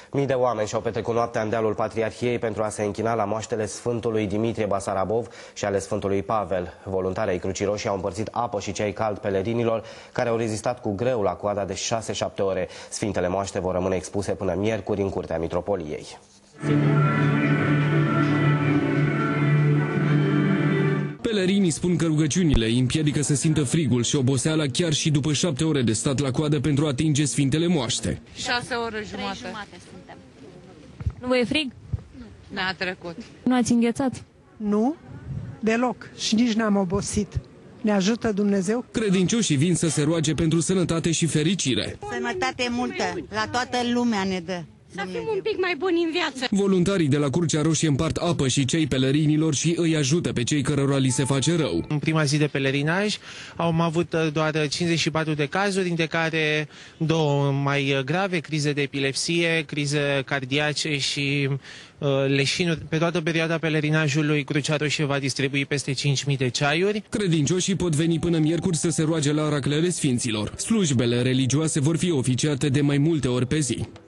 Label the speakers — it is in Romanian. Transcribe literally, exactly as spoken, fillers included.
Speaker 1: Mii de oameni și-au petrecut noaptea în dealul Patriarhiei pentru a se închina la moaștele Sfântului Dimitrie Basarabov și ale Sfântului Pavel. Voluntarii ai Crucii Roșii au împărțit apă și ceai cald pelerinilor care au rezistat cu greu la coada de șase șapte ore. Sfintele moaște vor rămâne expuse până miercuri în curtea mitropoliei.
Speaker 2: Pelerinii spun că rugăciunile îi împiedică să simtă frigul și oboseala chiar și după șapte ore de stat la coadă pentru a atinge Sfintele Moaște.
Speaker 3: Șase ore jumate.
Speaker 4: jumate suntem. Nu vă e frig?
Speaker 3: Nu. Ne-a trecut.
Speaker 4: Nu ați înghețat?
Speaker 5: Nu, deloc. Și nici n-am obosit. Ne ajută Dumnezeu.
Speaker 2: Credincioșii vin să se roage pentru sănătate și fericire.
Speaker 6: Sănătate multă, la toată lumea ne dă.
Speaker 7: Să fim un pic mai buni în viață.
Speaker 2: Voluntarii de la Crucea Roșie împart apă și cei pelerinilor și îi ajută pe cei cărora li se face rău.
Speaker 8: În prima zi de pelerinaj am avut doar cincizeci și patru de cazuri, dintre care două mai grave, crize de epilepsie, crize cardiace și uh, leșinuri. Pe toată perioada pelerinajului, Crucea Roșie va distribui peste cinci mii de ceaiuri.
Speaker 2: Credincioșii pot veni până miercuri să se roage la raclele Sfinților. Slujbele religioase vor fi oficiate de mai multe ori pe zi.